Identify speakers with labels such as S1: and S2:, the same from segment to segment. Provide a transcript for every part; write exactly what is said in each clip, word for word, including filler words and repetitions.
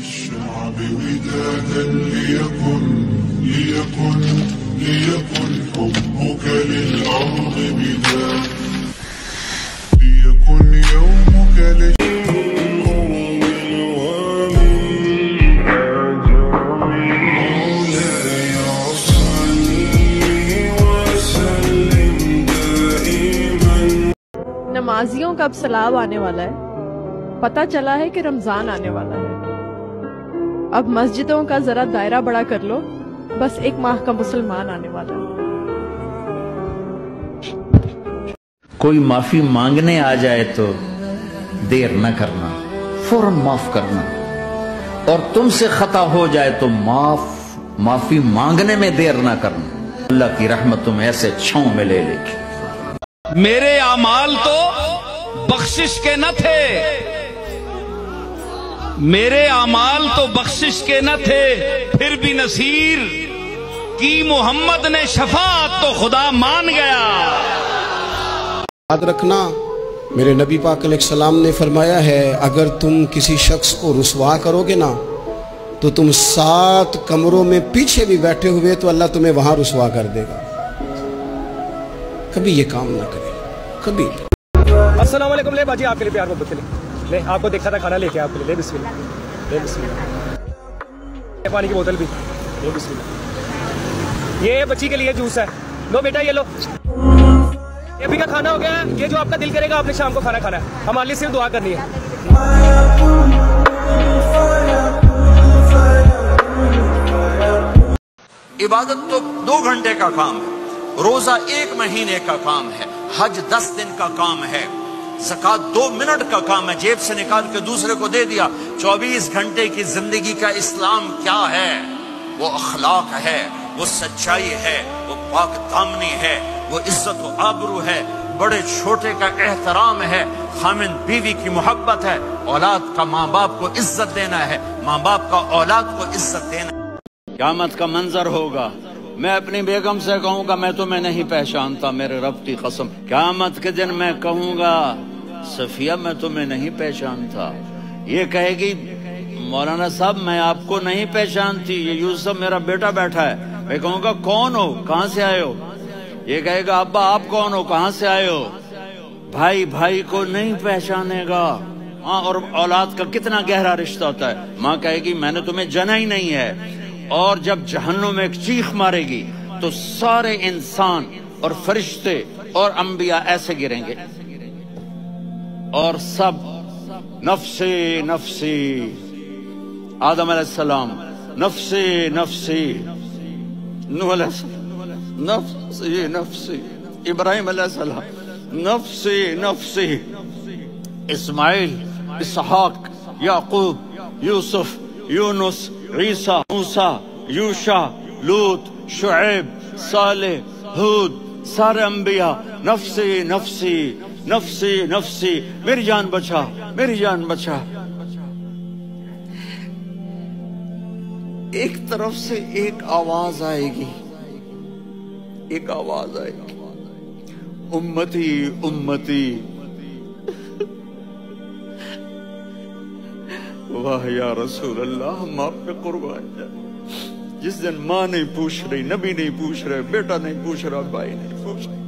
S1: للشعب ودادا ليكن ليكن ليكن حبك للأرض بداد ليكن يومك
S2: نمازیوں کا اب سلاب آنے والا ہے، پتہ چلا ہے کہ رمضان آنے والا ہے۔ اب مسجدوں کا ذرا دائرہ بڑا کر لو، بس ایک ماہ کا مسلمان آنے والا ہے۔
S3: کوئی معافی مانگنے آ جائے تو دیر نہ کرنا، فوراً معاف کرنا، اور تم سے خطا ہو جائے تو معاف معافی مانگنے میں دیر نہ کرنا۔ اللہ کی رحمت تم ایسے چھاؤں میں لے لے گی۔
S4: میرے اعمال تو بخشش کے نہ تھے، میرے اعمال تو بخشش کے نہ تھے، پھر بھی نصیر کی محمد نے شفاعت تو خدا مان گیا۔
S5: یاد رکھنا، میرے نبی پاک علیہ السلام نے فرمایا ہے اگر تم کسی شخص کو رسوا کرو گے نا تو تم سات کمروں میں پیچھے بھی بیٹھے ہوئے تو اللہ تمہیں وہاں رسوا کر دے گا۔ کبھی یہ کام نہ کرے، کبھی۔
S6: السلام علیکم، لے باجی آپ کے لیے پیار محبت سے لے لے آپ کو دیکھا تھا کھانا لے کے آپ کے لیے، لے بسم اللہ، لے بسم اللہ، پانی کی بوتل بھی لے بسم اللہ۔ یہ بچی کے لیے جوس ہے، لو بیٹا یہ لو۔ یہ بھی کا کھانا ہو گیا ہے، یہ جو آپ کا دل کرے گا آپ نے شام کو کھانا کھانا ہے، ہمارے لیے صرف دعا کرنی ہے۔
S3: عبادت تو دو گھنٹے کا کام ہے، روزہ ایک مہینے کا کام ہے، حج دس دن کا کام ہے، زکوٰۃ دو منٹ کا کام ہے، جیب سے نکال کے دوسرے کو دے دیا۔ چوبیس گھنٹے کی زندگی کا اسلام کیا ہے؟ وہ اخلاق ہے، وہ سچائی ہے، وہ پاک دامنی ہے، وہ عزت و آبرو ہے، بڑے چھوٹے کا احترام ہے، خامن بیوی کی محبت ہے، اولاد کا ماں باپ کو عزت دینا ہے، ماں باپ کا اولاد کو عزت دینا ہے۔ قیامت کا منظر ہوگا، میں اپنی بیگم سے کہوں گا میں تمہیں نہیں پہچانتا، میرے رب کی قسم۔ قیامت کے دن میں کہوں گا صفیہ میں تمہیں نہیں پہچانتا، یہ کہے گی مولانا صاحب میں آپ کو نہیں پہچانتی، یہ یوسف میرا بیٹا بیٹھا ہے۔ میں کہوں گا کون ہو، کہاں سے آئے ہو؟ یہ کہے گا ابا آپ کون ہو، کہاں سے آئے ہو؟ بھائی بھائی کو نہیں پہچانے گا۔ ہاں، اور اولاد کا کتنا گہرا رشتہ ہوتا ہے۔ ماں کہے گی میں نے تمہیں جنا ہی نہیں ہے، اور جب جہنم میں ایک چیخ مارے گی تو سارے انسان اور فرشتے اور انبیاء ایسے گریں گے، اور سب نفسی نفسی، آدم علیہ السلام نفسی نفسی، نوح علیہ السلام نفسی نفسی، ابراہیم علیہ السلام نفسی نفسی، اسماعیل، اسحاق، یعقوب، یوسف، یونس، عیسیٰ، موسیٰ، یوشع، لوط، شعیب، صالح، ہود، سارے انبیاء نفسی نفسی نفسی نفسی، میری جان بچا میری جان بچا۔ ایک طرف سے ایک آواز آئے گی، ایک آواز آئے گی، امتی امتی۔ واہ یا رسول اللہ، ہم آپ پہ قربان جائیں۔ جس دن ماں نہیں پوچھ رہی، نبی نہیں پوچھ رہے، بیٹا نہیں پوچھ رہا، بھائی نہیں پوچھ رہا،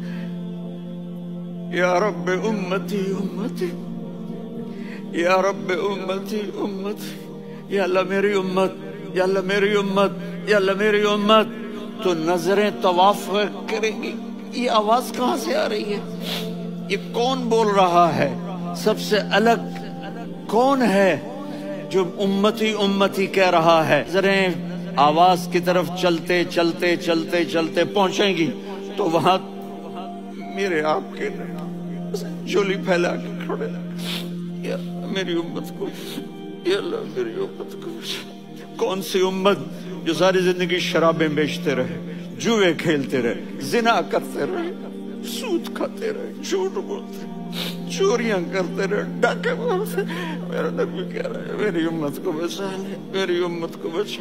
S3: یا رب امتی امتی، یا رب امتی امتی، یا اللہ میری امت، یا اللہ میری امت، یا اللہ میری امت۔ تو نظریں طواف کریں گی، یہ آواز کہاں سے آ رہی ہے؟ یہ کون بول رہا ہے؟ سب سے الگ کون ہے جو امتی امتی کہہ رہا ہے؟ نظریں آواز کی طرف چلتے چلتے چلتے چلتے پہنچیں گی تو وہاں میرے آپ کے جھولی پھیلا کے کھڑے، یا میری امت کو، یا اللہ میری امت کو۔ کون سی امت جو ساری زندگی شرابیں بیچتے رہے، جوئے کھیلتے رہے، زنا کرتے رہے، سود کھاتے رہے، جھوٹ بولتے رہے، چوریاں کرتے رہے، ڈاکے مارتے رہے۔ میرا نبی کہہ رہا ہے میری امت کو بچا لے، میری امت کو بچا۔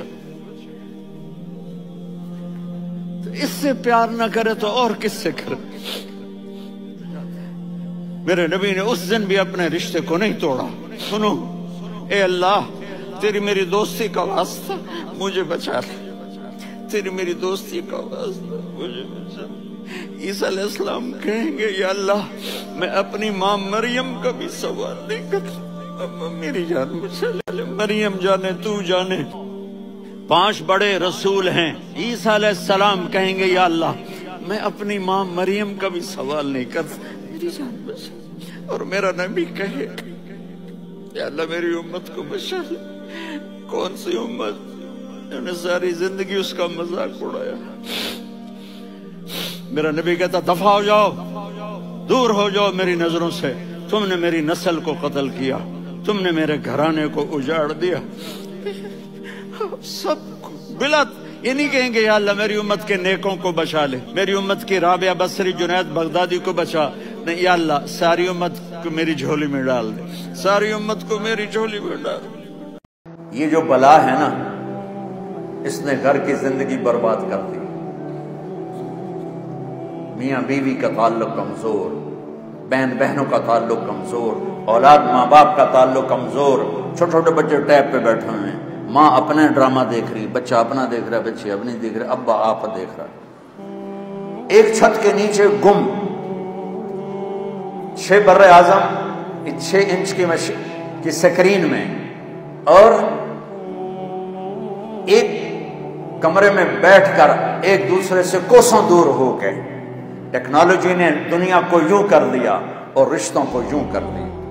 S3: اس سے پیار نہ کرے تو اور کس سے کرے؟ میرے نبی نے اس دن بھی اپنے رشتے کو نہیں توڑا۔ سنو، اے اللہ तेरी मेरी दोस्ती का वास्ता मुझे बचा ले, तेरी मेरी दोस्ती का वास्ता मुझे बचा ले। ईसा अलैहिस्सलाम कहेंगे या अल्लाह मैं अपनी माँ मरियम का भी सवाल नहीं कर, मेरी जान बचा ले, मरियम जाने तू जाने। पांच बड़े रसूल हैं, ईसा अलैहिस्सलाम कहेंगे या अल्लाह मैं अपनी माँ मरियम का भी सवाल नहीं कर, मेरी जान बचा। और मेरा नबी कहे या अल्लाह मेरी उम्मत को बचा ले। कौन सी उम्मत उन्होंने सारी जिंदगी उसका मजाक उड़ाया। मेरा नबी कहता दफा हो जाओ, दूर हो जाओ मेरी नजरों से, तुमने मेरी नस्ल को कत्ल किया, तुमने मेरे घराने को उजाड़ दिया। सब बिला ये नहीं कहेंगे या अल्लाह मेरी उम्मत के नेकों को बचा ले, मेरी उम्मत की राबिया बसरी जुनैद बगदादी को बचा, नहीं या अल्लाह सारी उम्मत को मेरी झोली में डाल दे, सारी उम्मत को मेरी झोली में डाल। ये जो बला है ना, इसने घर की जिंदगी बर्बाद कर दी। मियाँ बीवी का ताल्लुक कमजोर, बहन बहनों का ताल्लुक कमजोर, औलाद माँ बाप का ताल्लुक कमजोर, छोटे छोटे बच्चे टैब पे बैठे हुए हैं, माँ अपने ड्रामा देख रही, बच्चा अपना देख रहा है, बच्चे अपनी देख रहे, अब्बा आप देख रहा है। एक छत के नीचे गुम, छह बर्रे आजम छह इंच की मशीन की स्क्रीन में, और एक कमरे में बैठकर एक दूसरे से कोसों दूर हो गए। टेक्नोलॉजी ने दुनिया को यूं कर दिया और रिश्तों को यूं कर दिया।